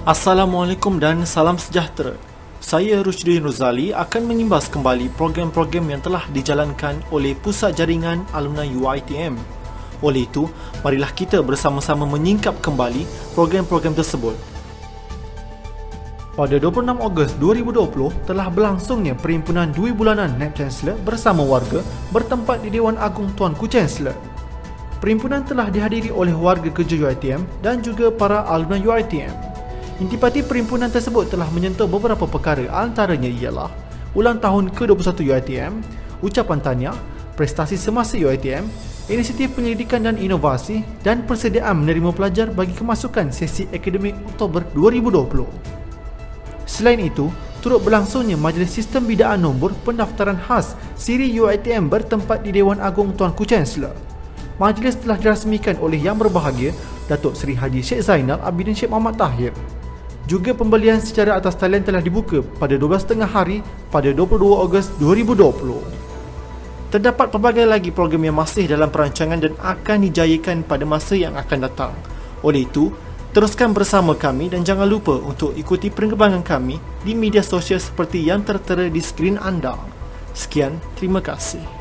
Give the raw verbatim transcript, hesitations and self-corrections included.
Assalamualaikum dan salam sejahtera. Saya Rushdin Rozali akan mengimbas kembali program-program yang telah dijalankan oleh Pusat Jaringan Alumni U I T M. Oleh itu, marilah kita bersama-sama menyingkap kembali program-program tersebut. Pada dua puluh enam Ogos dua ribu dua puluh telah berlangsungnya Perhimpunan Dui Bulanan Naib Chancellor bersama warga bertempat di Dewan Agung Tuanku Chancellor. Perhimpunan telah dihadiri oleh warga kerja U I T M dan juga para alumni U I T M. Intipati perhimpunan tersebut telah menyentuh beberapa perkara, antaranya ialah ulang tahun ke dua puluh satu U I T M, ucapan tahniah, prestasi semasa U I T M, inisiatif penyelidikan dan inovasi dan persediaan menerima pelajar bagi kemasukan sesi akademik Oktober dua ribu dua puluh. Selain itu, turut berlangsungnya Majlis Sistem Bidaan Nombor Pendaftaran Khas Siri U I T M bertempat di Dewan Agung Tuanku Chancellor. Majlis telah dirasmikan oleh Yang Berbahagia Datuk Seri Haji Sheikh Zainal Abidin Sheikh Muhammad Tahir. Juga pembelian secara atas talian telah dibuka pada dua belas tiga puluh hari pada dua puluh dua Ogos dua ribu dua puluh. Terdapat pelbagai lagi program yang masih dalam perancangan dan akan dijayakan pada masa yang akan datang. Oleh itu, teruskan bersama kami dan jangan lupa untuk ikuti perkembangan kami di media sosial seperti yang tertera di skrin anda. Sekian, terima kasih.